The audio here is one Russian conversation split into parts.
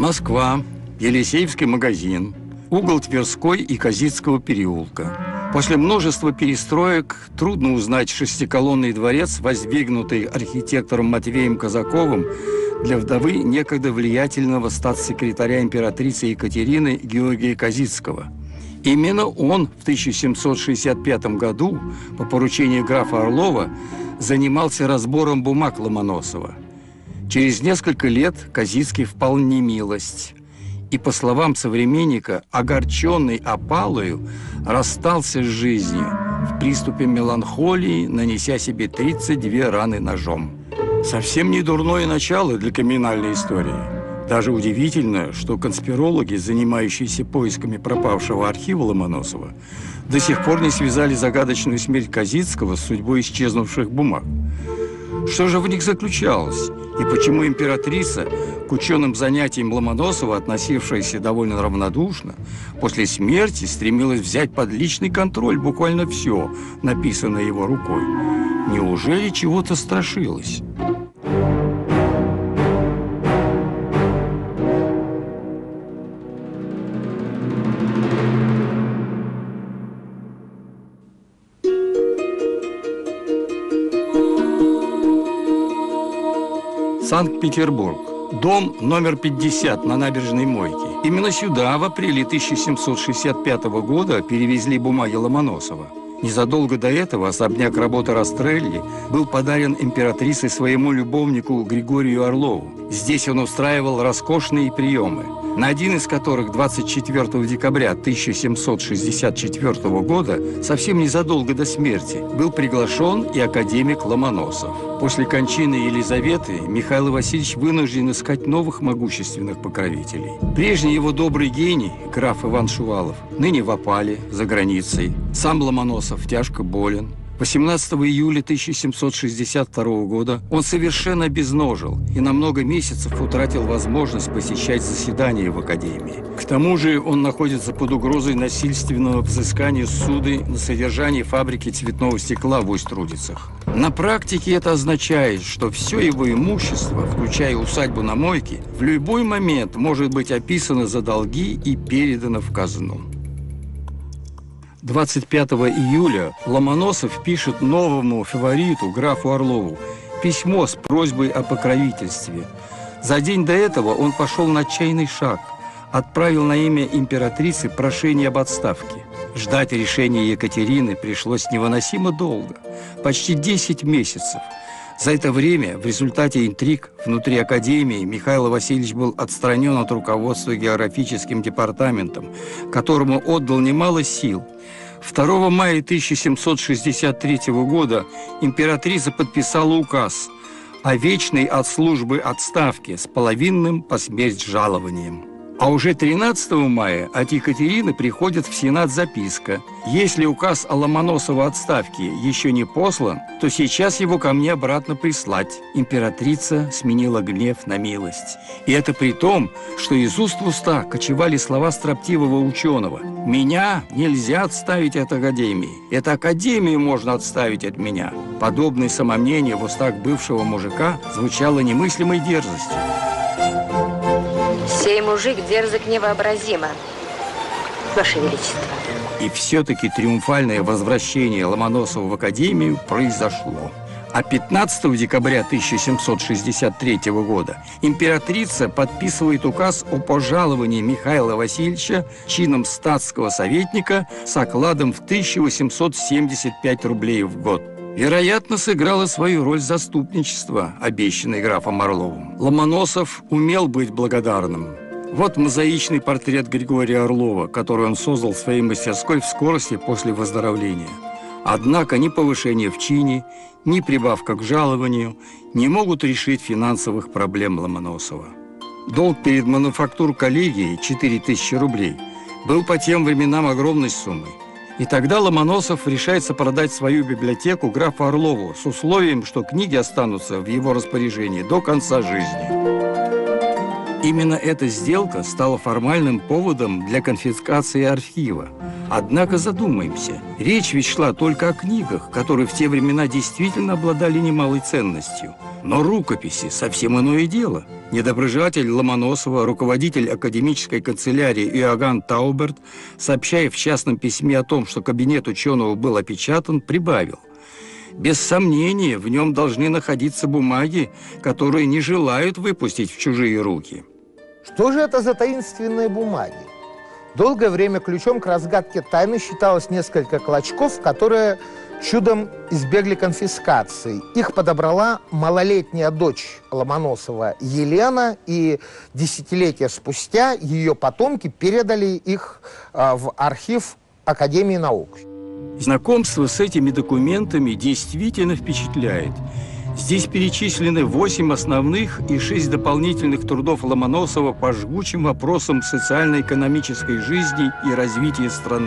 Москва, Елисеевский магазин, угол Тверской и Козицкого переулка. После множества перестроек трудно узнать шестиколонный дворец, воздвигнутый архитектором Матвеем Казаковым для вдовы некогда влиятельного статс-секретаря императрицы Екатерины Георгия Козицкого. Именно он в 1765 году по поручению графа Орлова занимался разбором бумаг Ломоносова. Через несколько лет Козицкий впал в немилость и, по словам современника, огорченный опалою, расстался с жизнью в приступе меланхолии, нанеся себе 32 раны ножом. Совсем не дурное начало для криминальной истории. Даже удивительно, что конспирологи, занимающиеся поисками пропавшего архива Ломоносова, до сих пор не связали загадочную смерть Козицкого с судьбой исчезнувших бумаг. Что же в них заключалось? И почему императрица, к ученым занятиям Ломоносова, относившаяся довольно равнодушно, после смерти стремилась взять под личный контроль буквально все, написанное его рукой? Неужели чего-то страшилась? Санкт-Петербург. Дом номер 50 на набережной Мойке. Именно сюда в апреле 1765 года перевезли бумаги Ломоносова. Незадолго до этого особняк работы Растрелли был подарен императрице своему любовнику Григорию Орлову. Здесь он устраивал роскошные приемы, на один из которых 24 декабря 1764 года, совсем незадолго до смерти, был приглашен и академик Ломоносов. После кончины Елизаветы Михаил Васильевич вынужден искать новых могущественных покровителей. Прежний его добрый гений, граф Иван Шувалов, ныне в опале, за границей. Сам Ломоносов тяжко болен. 18 июля 1762 года он совершенно обезножил и на много месяцев утратил возможность посещать заседания в академии. К тому же он находится под угрозой насильственного взыскания ссуды на содержание фабрики цветного стекла в Усть-Трудицах. На практике это означает, что все его имущество, включая усадьбу на Мойке, в любой момент может быть описано за долги и передано в казну. 25 июля Ломоносов пишет новому фавориту, графу Орлову, письмо с просьбой о покровительстве. За день до этого он пошел на отчаянный шаг, отправил на имя императрицы прошение об отставке. Ждать решения Екатерины пришлось невыносимо долго, почти 10 месяцев. За это время в результате интриг внутри академии Михаил Васильевич был отстранен от руководства географическим департаментом, которому отдал немало сил. 2 мая 1763 года императрица подписала указ о вечной от службы отставке с половинным посмерть жалованием. А уже 13 мая от Екатерины приходит в Сенат записка: если указ о Ломоносовой отставке еще не послан, то сейчас его ко мне обратно прислать. Императрица сменила гнев на милость. И это при том, что из уст в уста кочевали слова строптивого ученого: «Меня нельзя отставить от академии. Это академию можно отставить от меня». Подобное самомнение в устах бывшего мужика звучало немыслимой дерзостью. Сей мужик дерзок невообразимо, Ваше Величество. И все-таки триумфальное возвращение Ломоносова в академию произошло. А 15 декабря 1763 года императрица подписывает указ о пожаловании Михаила Васильевича чином статского советника с окладом в 1875 рублей в год. Вероятно, сыграло свою роль заступничество, обещанное графом Орловым. Ломоносов умел быть благодарным. Вот мозаичный портрет Григория Орлова, который он создал в своей мастерской в скорости после выздоровления. Однако ни повышение в чине, ни прибавка к жалованию не могут решить финансовых проблем Ломоносова. Долг перед мануфактур-коллегией 4000 рублей был по тем временам огромной суммой. И тогда Ломоносов решается продать свою библиотеку графу Орлову с условием, что книги останутся в его распоряжении до конца жизни. Именно эта сделка стала формальным поводом для конфискации архива. Однако задумаемся, речь ведь шла только о книгах, которые в те времена действительно обладали немалой ценностью. Но рукописи – совсем иное дело. Недоброжелатель Ломоносова, руководитель академической канцелярии Иоганн Тауберт, сообщая в частном письме о том, что кабинет ученого был опечатан, прибавил: без сомнения, в нем должны находиться бумаги, которые не желают выпустить в чужие руки. Что же это за таинственные бумаги? Долгое время ключом к разгадке тайны считалось несколько клочков, которые чудом избегли конфискации. Их подобрала малолетняя дочь Ломоносова Елена, и десятилетия спустя ее потомки передали их в архив Академии наук. Знакомство с этими документами действительно впечатляет. Здесь перечислены 8 основных и 6 дополнительных трудов Ломоносова по жгучим вопросам социально-экономической жизни и развития страны.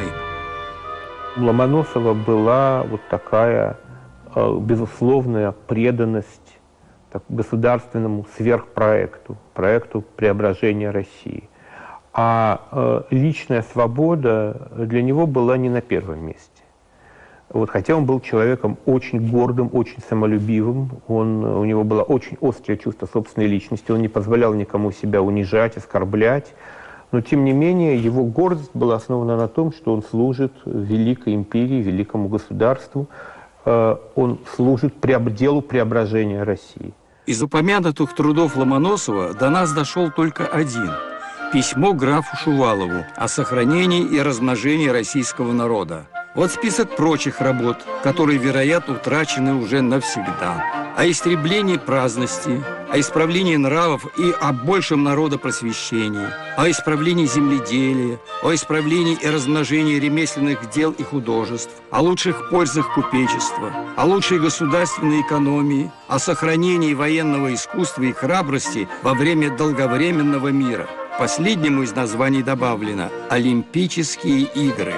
У Ломоносова была вот такая безусловная преданность государственному сверхпроекту, проекту преображения России. А личная свобода для него была не на первом месте. Вот, хотя он был человеком очень гордым, очень самолюбивым, у него было очень острое чувство собственной личности, он не позволял никому себя унижать, оскорблять, но тем не менее его гордость была основана на том, что он служит великой империи, великому государству, он служит делу преображения России. Из упомянутых трудов Ломоносова до нас дошел только один – письмо графу Шувалову о сохранении и размножении российского народа. Вот список прочих работ, которые, вероятно, утрачены уже навсегда. О истреблении праздности, о исправлении нравов и о большем народопросвещении, о исправлении земледелия, о исправлении и размножении ремесленных дел и художеств, о лучших пользах купечества, о лучшей государственной экономии, о сохранении военного искусства и храбрости во время долговременного мира. Последнему из названий добавлено «Олимпийские игры».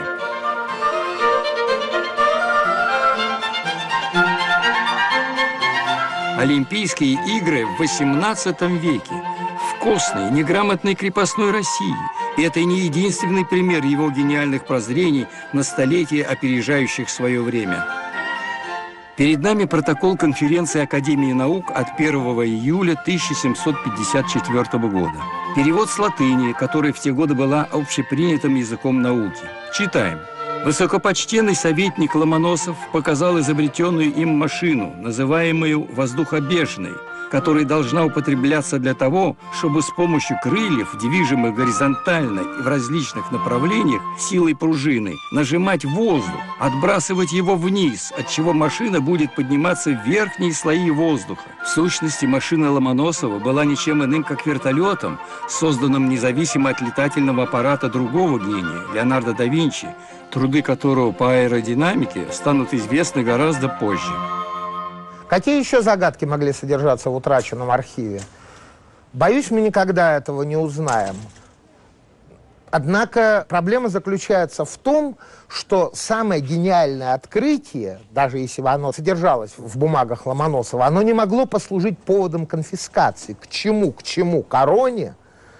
Олимпийские игры в XVIII веке. Вкусной, неграмотной крепостной России. И это не единственный пример его гениальных прозрений на столетия, опережающих свое время. Перед нами протокол конференции Академии наук от 1 июля 1754 года. Перевод с латыни, которая в те годы была общепринятым языком науки. Читаем. Высокопочтенный советник Ломоносов показал изобретенную им машину, называемую воздухобежной, которая должна употребляться для того, чтобы с помощью крыльев, движимых горизонтально и в различных направлениях силой пружины, нажимать воздух, отбрасывать его вниз, отчего машина будет подниматься в верхние слои воздуха. В сущности, машина Ломоносова была ничем иным, как вертолетом, созданным независимо от летательного аппарата другого гения, Леонардо да Винчи, труды которого по аэродинамике станут известны гораздо позже. Какие еще загадки могли содержаться в утраченном архиве? Боюсь, мы никогда этого не узнаем. Однако проблема заключается в том, что самое гениальное открытие, даже если бы оно содержалось в бумагах Ломоносова, оно не могло послужить поводом конфискации. К чему? К чему? Короне?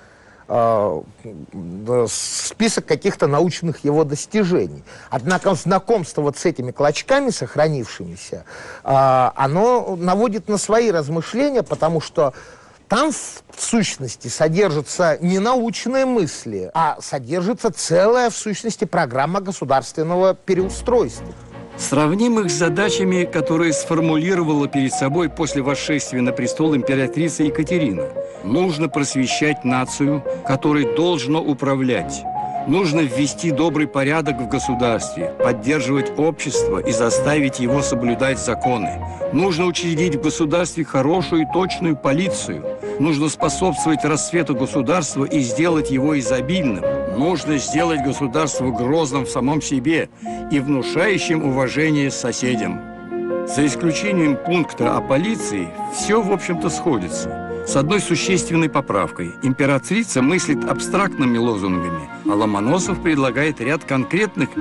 Список каких-то научных его достижений. Однако знакомство вот с этими клочками, сохранившимися, оно наводит на свои размышления, потому что там в сущности содержатся не научные мысли, а содержится целая в сущности программа государственного переустройства. Сравним их с задачами, которые сформулировала перед собой после восшествия на престол императрица Екатерина. Нужно просвещать нацию, которой должно управлять. Нужно ввести добрый порядок в государстве, поддерживать общество и заставить его соблюдать законы. Нужно учредить в государстве хорошую и точную полицию. Нужно способствовать расцвету государства и сделать его изобильным. Нужно сделать государство грозным в самом себе и внушающим уважение соседям. За исключением пункта о полиции, все, в общем-то, сходится. С одной существенной поправкой. Императрица мыслит абстрактными лозунгами, а Ломоносов предлагает ряд конкретных мер.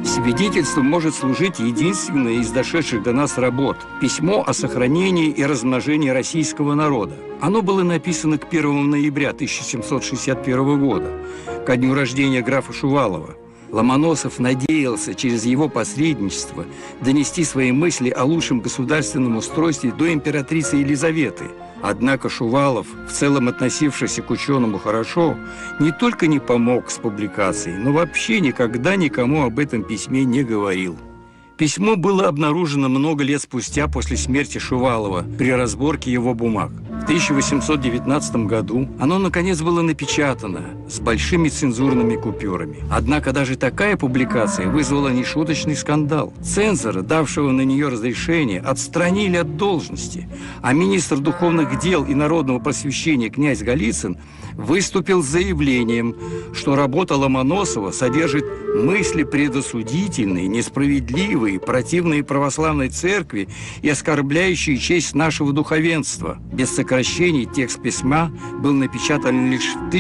Свидетельством может служить единственное из дошедших до нас работ – письмо о сохранении и размножении российского народа. Оно было написано к 1 ноября 1761 года, ко дню рождения графа Шувалова. Ломоносов надеялся через его посредничество донести свои мысли о лучшем государственном устройстве до императрицы Елизаветы. Однако Шувалов, в целом относившийся к ученому хорошо, не только не помог с публикацией, но вообще никогда никому об этом письме не говорил. Письмо было обнаружено много лет спустя после смерти Шувалова при разборке его бумаг. В 1819 году оно, наконец, было напечатано с большими цензурными купюрами. Однако даже такая публикация вызвала нешуточный скандал. Цензора, давшего на нее разрешение, отстранили от должности, а министр духовных дел и народного просвещения князь Голицын выступил с заявлением, что работа Ломоносова содержит мысли предосудительные, несправедливые, противные православной церкви и оскорбляющие честь нашего духовенства. Без сокращений текст письма был напечатан лишь в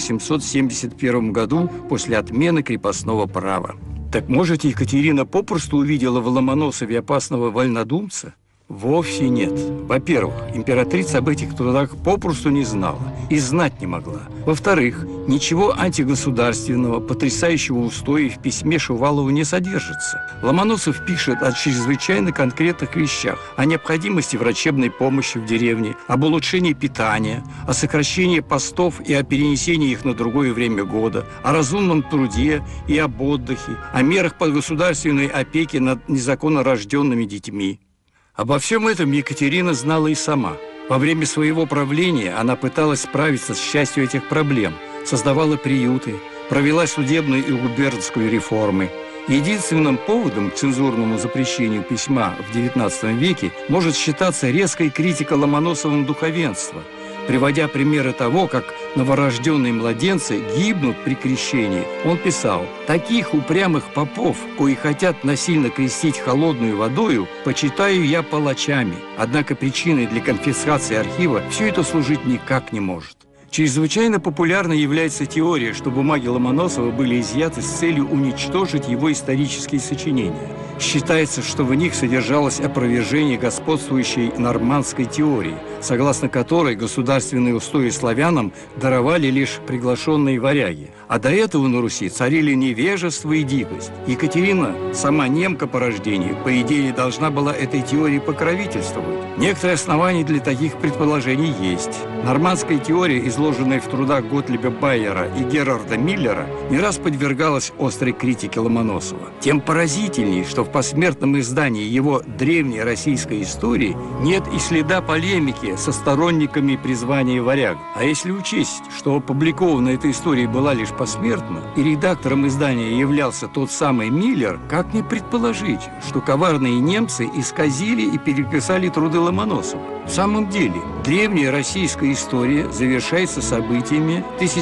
1871 году после отмены крепостного права. Так может, Екатерина попросту увидела в Ломоносове опасного вольнодумца? Вовсе нет. Во-первых, императрица об этих трудах попросту не знала и знать не могла. Во-вторых, ничего антигосударственного, потрясающего устоя в письме Шувалову не содержится. Ломоносов пишет о чрезвычайно конкретных вещах: о необходимости врачебной помощи в деревне, об улучшении питания, о сокращении постов и о перенесении их на другое время года, о разумном труде и об отдыхе, о мерах по государственной опеке над незаконно рожденными детьми. Обо всем этом Екатерина знала и сама. Во время своего правления она пыталась справиться с частью этих проблем, создавала приюты, провела судебную и губернскую реформы. Единственным поводом к цензурному запрещению письма в XIX веке может считаться резкая критика Ломоносовым духовенства, приводя примеры того, как новорожденные младенцы гибнут при крещении. Он писал: «Таких упрямых попов, кои хотят насильно крестить холодную водою, почитаю я палачами. Однако причиной для конфискации архива все это служить никак не может». Чрезвычайно популярной является теория, что бумаги Ломоносова были изъяты с целью уничтожить его исторические сочинения. Считается, что в них содержалось опровержение господствующей нормандской теории, согласно которой государственные устои славянам даровали лишь приглашенные варяги. А до этого на Руси царили невежество и дикость. Екатерина, сама немка по рождению, по идее, должна была этой теории покровительствовать. Некоторые основания для таких предположений есть. Нормандская теория, изложенная в трудах Готлиба Байера и Герарда Миллера, не раз подвергалась острой критике Ломоносова. Тем поразительней, что в посмертном издании его древней российской истории нет и следа полемики со сторонниками призвания варяг. А если учесть, что опубликована эта история была лишь посмертно, и редактором издания являлся тот самый Миллер, как не предположить, что коварные немцы исказили и переписали труды Ломоносова? В самом деле, древняя российская история завершается событиями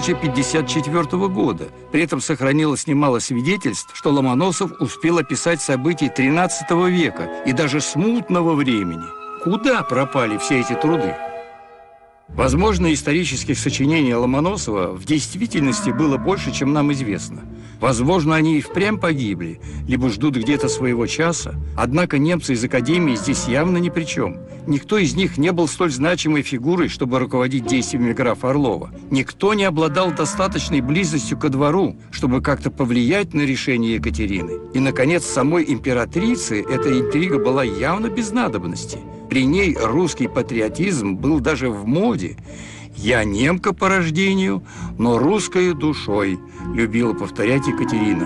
1054 года. При этом сохранилось немало свидетельств, что Ломоносов успел описать события XIII века и даже смутного времени. Куда пропали все эти труды? Возможно, исторических сочинений Ломоносова в действительности было больше, чем нам известно. Возможно, они и впрямь погибли, либо ждут где-то своего часа. Однако немцы из Академии здесь явно ни при чем. Никто из них не был столь значимой фигурой, чтобы руководить действиями графа Орлова. Никто не обладал достаточной близостью ко двору, чтобы как-то повлиять на решение Екатерины. И, наконец, самой императрице эта интрига была явно без надобности. При ней русский патриотизм был даже в моде. «Я немка по рождению, но русская душой», любила повторять Екатерина.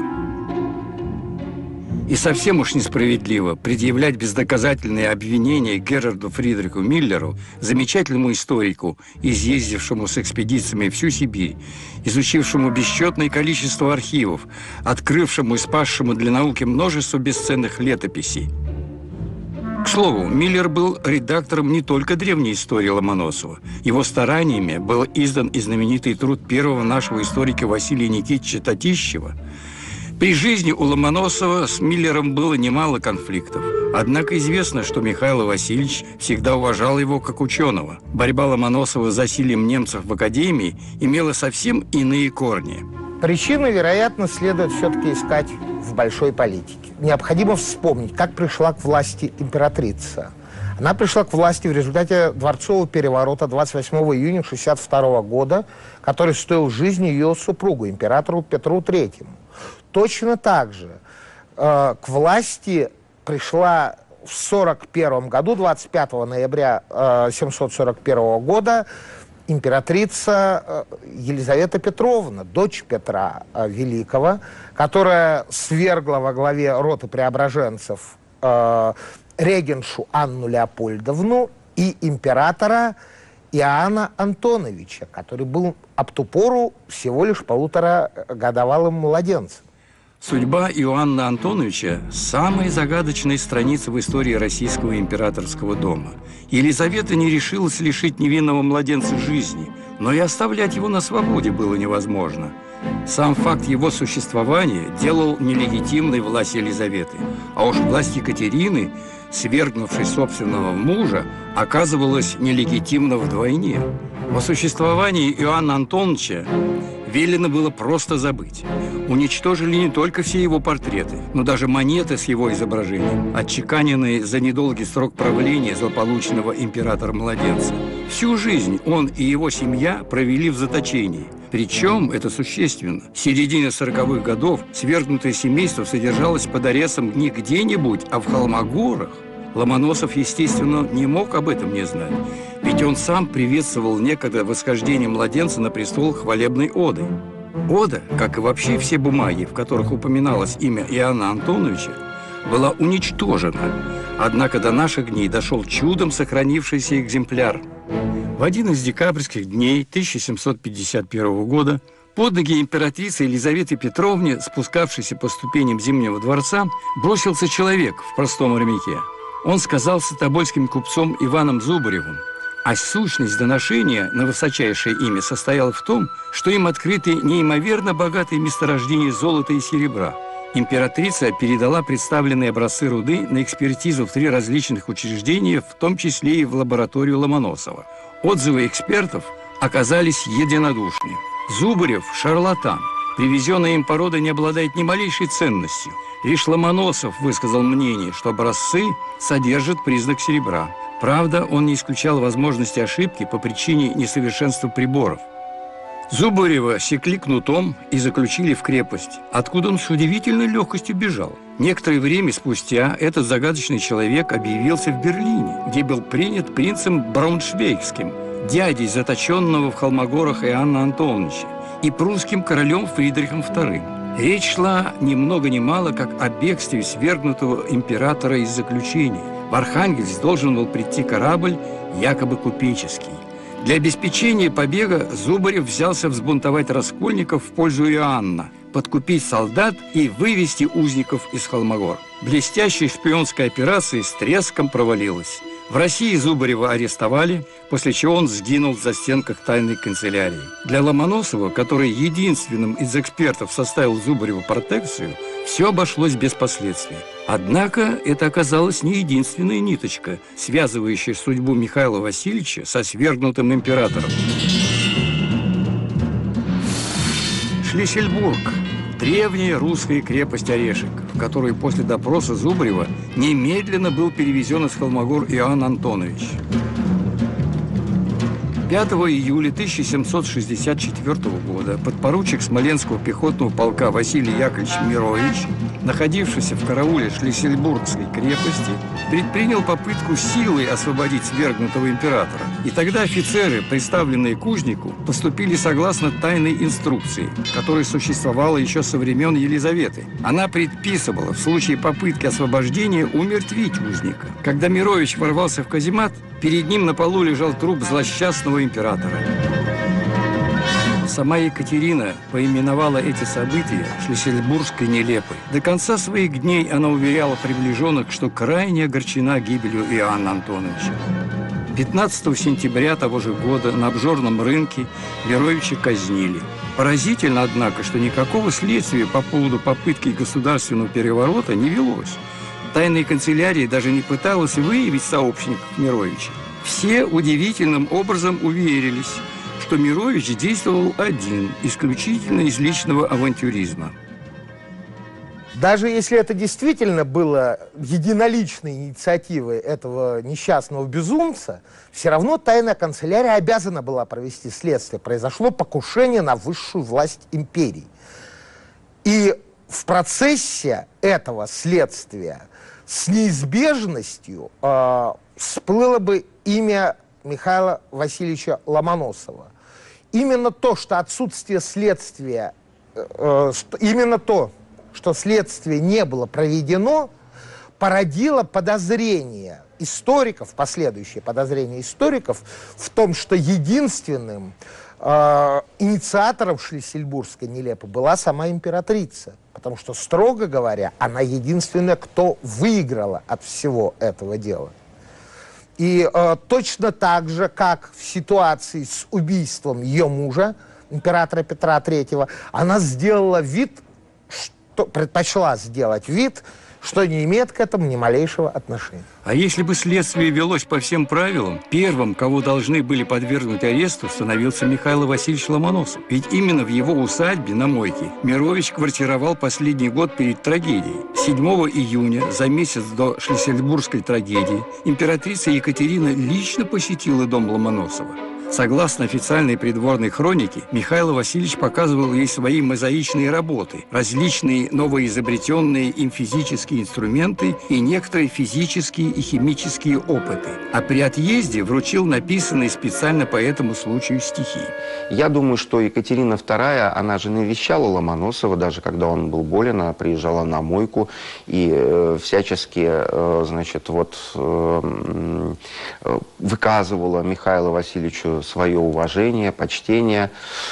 И совсем уж несправедливо предъявлять бездоказательные обвинения Герарду Фридриху Миллеру, замечательному историку, изъездившему с экспедициями всю Сибирь, изучившему бесчетное количество архивов, открывшему и спасшему для науки множество бесценных летописей. К слову, Миллер был редактором не только древней истории Ломоносова. Его стараниями был издан и знаменитый труд первого нашего историка Василия Никитича Татищева. При жизни у Ломоносова с Миллером было немало конфликтов. Однако известно, что Михаил Васильевич всегда уважал его как ученого. Борьба Ломоносова с засильем немцев в Академии имела совсем иные корни. Причины, вероятно, следует все-таки искать в большой политике. Необходимо вспомнить, как пришла к власти императрица. Она пришла к власти в результате дворцового переворота 28 июня 1962 года, который стоил жизни ее супругу, императору Петру III. Точно так же к власти пришла в 1941 году, 25 ноября 1741 года, императрица Елизавета Петровна, дочь Петра Великого, которая свергла во главе роты преображенцев регеншу Анну Леопольдовну и императора Иоанна Антоновича, который был об ту пору всего лишь полуторагодовалым младенцем. Судьба Иоанна Антоновича – самая загадочная страница в истории российского императорского дома. Елизавета не решилась лишить невинного младенца жизни, но и оставлять его на свободе было невозможно. Сам факт его существования делал нелегитимной власть Елизаветы, а уж власть Екатерины, свергнувшей собственного мужа, оказывалась нелегитимна вдвойне. О существовании Иоанна Антоновича велено было просто забыть. Уничтожили не только все его портреты, но даже монеты с его изображением, отчеканенные за недолгий срок правления злополучного императора-младенца. Всю жизнь он и его семья провели в заточении. Причем, это существенно, в середине 40-х годов свергнутое семейство содержалось под арестом не где-нибудь, а в Холмогорах. Ломоносов, естественно, не мог об этом не знать, ведь он сам приветствовал некогда восхождение младенца на престол хвалебной одой. Ода, как и вообще все бумаги, в которых упоминалось имя Иоанна Антоновича, была уничтожена, однако до наших дней дошел чудом сохранившийся экземпляр. В один из декабрьских дней 1751 года под ноги императрицы Елизаветы Петровне, спускавшейся по ступеням Зимнего дворца, бросился человек в простом армяке. Он сказался тобольским купцом Иваном Зубаревым, а сущность доношения на высочайшее имя состояла в том, что им открыты неимоверно богатые месторождения золота и серебра. Императрица передала представленные образцы руды на экспертизу в 3 различных учреждения, в том числе и в лабораторию Ломоносова. Отзывы экспертов оказались единодушны. Зубарев – шарлатан. Привезенная им порода не обладает ни малейшей ценностью. Лишь Ломоносов высказал мнение, что образцы содержат признак серебра. Правда, он не исключал возможности ошибки по причине несовершенства приборов. Зубарева секли кнутом и заключили в крепость, откуда он с удивительной легкостью бежал. Некоторое время спустя этот загадочный человек объявился в Берлине, где был принят принцем Брауншвейгским, дядей заточенного в Холмогорах Иоанна Антоновича, и прусским королем Фридрихом II. Речь шла ни много ни мало, как о бегстве свергнутого императора из заключения. В Архангельск должен был прийти корабль, якобы купеческий. Для обеспечения побега Зубарев взялся взбунтовать раскольников в пользу Иоанна, подкупить солдат и вывести узников из Холмогор. Блестящая шпионская операция с треском провалилась. В России Зубарева арестовали, после чего он сгинул в застенках тайной канцелярии. Для Ломоносова, который единственным из экспертов составил Зубареву протекцию, все обошлось без последствий. Однако это оказалась не единственная ниточка, связывающая судьбу Михаила Васильевича со свергнутым императором. Шлиссельбург – древняя русская крепость Орешек, в которую после допроса Зубарева немедленно был перевезен из Холмогор Иоанн Антонович. 5 июля 1764 года подпоручик Смоленского пехотного полка Василий Яковлевич Мирович, находившийся в карауле Шлиссельбургской крепости, предпринял попытку силой освободить свергнутого императора. И тогда офицеры, представленные к узнику, поступили согласно тайной инструкции, которая существовала еще со времен Елизаветы. Она предписывала в случае попытки освобождения умертвить узника. Когда Мирович ворвался в каземат, перед ним на полу лежал труп злосчастного императора. Сама Екатерина поименовала эти события Шлиссельбургской нелепой. До конца своих дней она уверяла приближенных, что крайне огорчена гибелью Иоанна Антоновича. 15 сентября того же года на обжорном рынке Мировича казнили. Поразительно, однако, что никакого следствия по поводу попытки государственного переворота не велось. Тайная канцелярия даже не пыталась выявить сообщников Мировича. Все удивительным образом уверились, что Мирович действовал один, исключительно из личного авантюризма. Даже если это действительно было единоличной инициативой этого несчастного безумца, все равно тайная канцелярия обязана была провести следствие. Произошло покушение на высшую власть империи. И в процессе этого следствия с неизбежностью всплыло бы имя Михаила Васильевича Ломоносова. Именно то, что отсутствие следствия, именно то, что следствие не было проведено, породило подозрение историков, последующие подозрения историков в том, что единственным инициатором Шлиссельбургской нелепы была сама императрица. Потому что, строго говоря, она единственная, кто выиграла от всего этого дела. И точно так же, как в ситуации с убийством ее мужа, императора Петра III, она сделала вид, предпочла сделать вид, что не имеет к этому ни малейшего отношения. А если бы следствие велось по всем правилам, первым, кого должны были подвергнуть аресту, становился Михаил Васильевич Ломоносов. Ведь именно в его усадьбе на Мойке Мирович квартировал последний год перед трагедией. 7 июня, за месяц до Шлиссельбургской трагедии, императрица Екатерина лично посетила дом Ломоносова. Согласно официальной придворной хронике, Михаил Васильевич показывал ей свои мозаичные работы, различные новоизобретенные им физические инструменты и некоторые физические и химические опыты. А при отъезде вручил написанные специально по этому случаю стихи. Я думаю, что Екатерина II, она же навещала Ломоносова, даже когда он был болен, она приезжала на Мойку и всячески, значит, вот выказывала Михаилу Васильевичу свое уважение, почтение.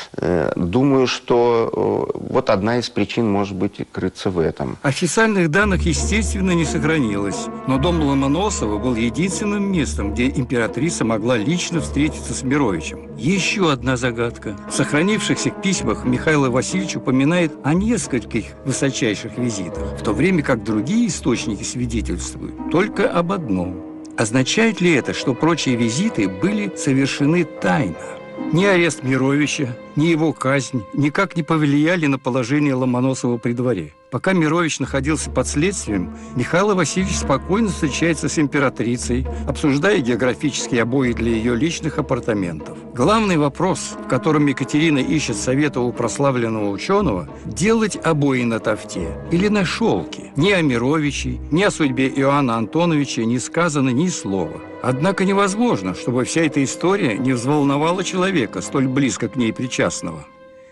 Думаю, что вот одна из причин, может быть, крыться в этом. Официальных данных, естественно, не сохранилось, но дом Ломоносова был единственным местом, где императрица могла лично встретиться с Мировичем. Еще одна загадка. В сохранившихся письмах Михаил Васильевич упоминает о нескольких высочайших визитах, в то время как другие источники свидетельствуют только об одном. Означает ли это, что прочие визиты были совершены тайно? Ни арест Мировича, ни его казнь никак не повлияли на положение Ломоносова при дворе. Пока Мирович находился под следствием, Михаил Васильевич спокойно встречается с императрицей, обсуждая географические обои для ее личных апартаментов. Главный вопрос, в котором Екатерина ищет совета у прославленного ученого, делать обои на тафте или на шелке. Ни о Мировиче, ни о судьбе Иоанна Антоновича не сказано ни слова. Однако невозможно, чтобы вся эта история не взволновала человека, столь близко к ней причастного.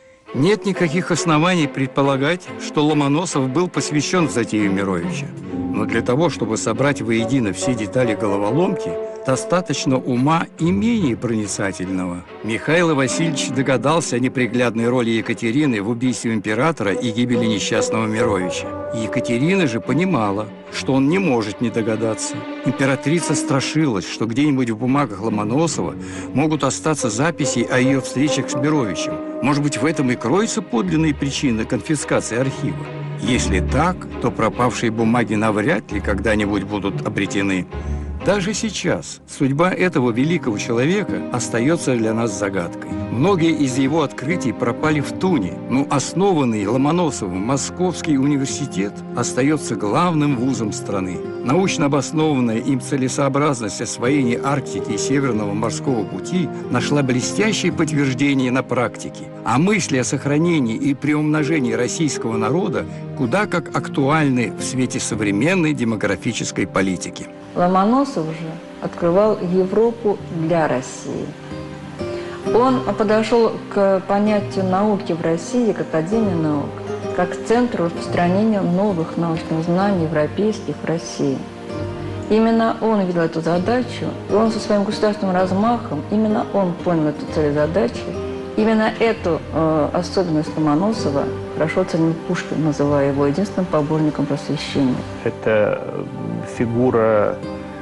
Нет никаких оснований предполагать, что Ломоносов был посвящен в затею Мировича. Но для того, чтобы собрать воедино все детали головоломки, достаточно ума и менее проницательного. Михаил Васильевич догадался о неприглядной роли Екатерины в убийстве императора и гибели несчастного Мировича. Екатерина же понимала, что он не может не догадаться. Императрица страшилась, что где-нибудь в бумагах Ломоносова могут остаться записи о ее встречах с Мировичем. Может быть, в этом и кроется подлинная причина конфискации архива. Если так, то пропавшие бумаги навряд ли когда-нибудь будут обретены. Даже сейчас судьба этого великого человека остается для нас загадкой. Многие из его открытий пропали в туне, но основанный Ломоносовым Московский университет остается главным вузом страны. Научно обоснованная им целесообразность освоения Арктики и Северного морского пути нашла блестящее подтверждение на практике, а мысли о сохранении и приумножении российского народа куда как актуальны в свете современной демографической политики. Ломоносов же открывал Европу для России. Он подошел к понятию науки в России, к Академии наук, как к центру распространения новых научных знаний европейских в России. Именно он видел эту задачу, и он со своим государственным размахом, именно он понял эту цель и задачу. Именно эту особенность Ломоносова хорошо оценил Пушкин, называя его единственным поборником просвещения. Это фигура,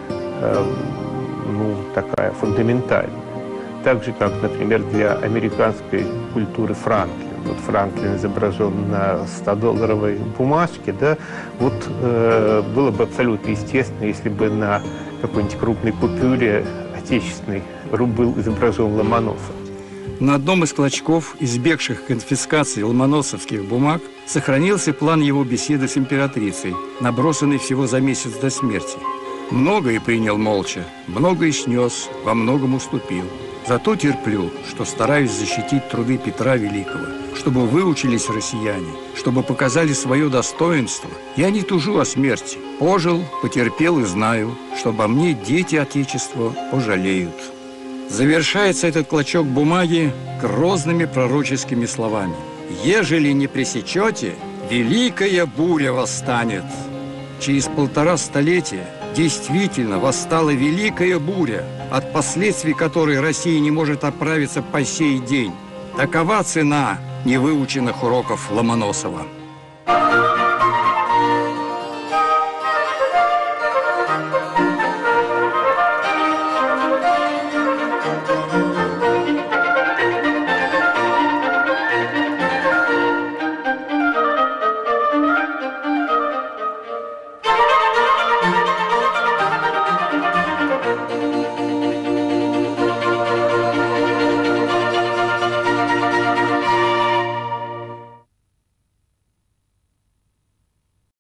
такая фундаментальная. Так же, как, например, для американской культуры Франклин. Вот Франклин изображен на 100-долларовой бумажке, да, вот было бы абсолютно естественно, если бы на какой-нибудь крупной купюре отечественной был изображен Ломоносов. На одном из клочков, избегших конфискации ломоносовских бумаг, сохранился план его беседы с императрицей, набросанный всего за месяц до смерти. Многое принял молча, многое снес, во многом уступил. Зато терплю, что стараюсь защитить труды Петра Великого, чтобы выучились россияне, чтобы показали свое достоинство. Я не тужу о смерти. Пожил, потерпел и знаю, что обо мне дети Отечества пожалеют. Завершается этот клочок бумаги грозными пророческими словами. «Ежели не пресечете, великая буря восстанет». Через 1,5 столетия действительно восстала великая буря, от последствий которой Россия не может оправиться по сей день. Такова цена невыученных уроков Ломоносова.